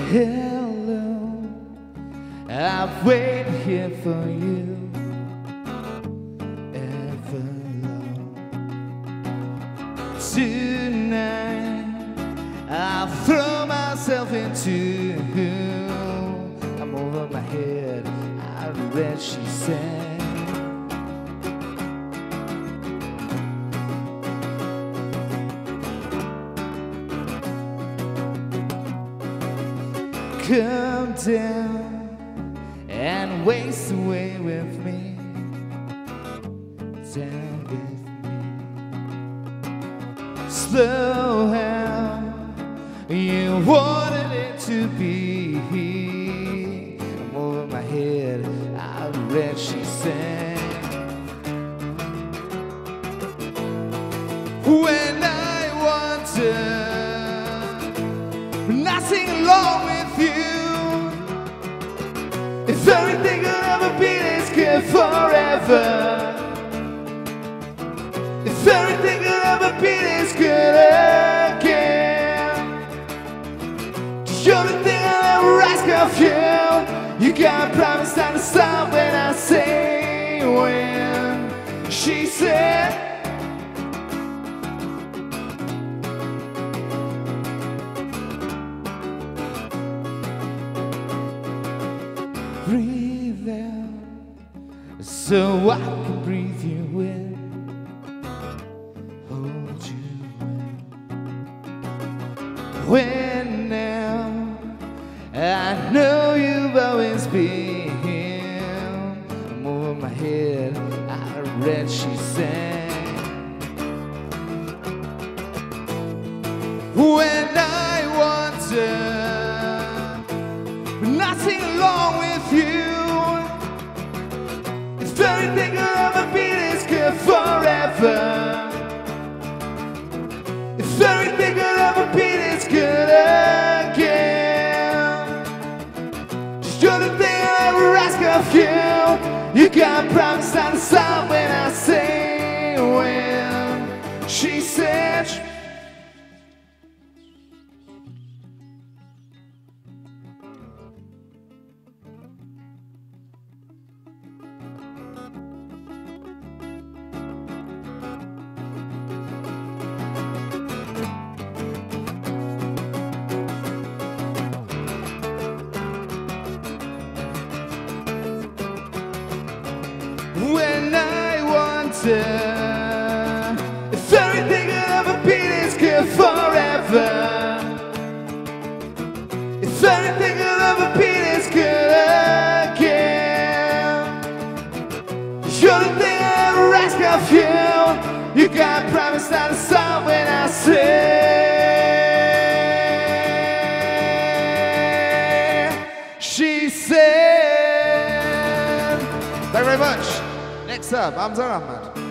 Hello, I've waited here for you Everlong. Tonight I'll throw myself into. I'm over my head, I read she sang. Come down and waste away with me, down with me. Slow how you wanted it to be. I'm over my head, I read she sang. When I wonder, nothing wrong with you. If everything could ever be this good forever, if everything could ever be this good again, you're the thing I'll ever ask of you. You gotta promise not to stop when I say when. She said, breathe out so I can breathe you in, hold you in. When now I know you've always been, I'm over my head, I read she sang. When I wonder, nothing wrong with you. If everything could ever be this good forever, if everything could ever be this good again, just you're the thing I ever ask of you. You gotta promise not to stop when I say when. She said, when I wonder if everything could ever be this good forever, if everything could ever be this good again, you're the thing I ever ask of you. You gotta promise not to stop when I say. She said. Thank you very much. Next up, I'm Ahmed.